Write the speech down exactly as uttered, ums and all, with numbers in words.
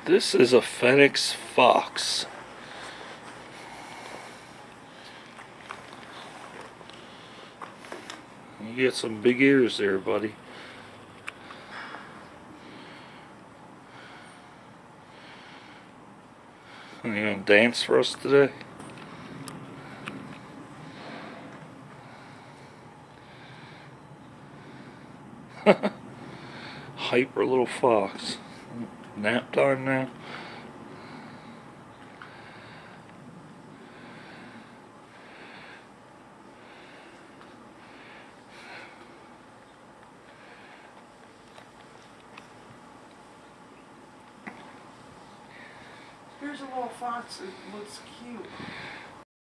This is a Fennec Fox. You get some big ears there, buddy. You gonna dance for us today? Hyper little fox. Nap time now. Here's a little fox that looks cute.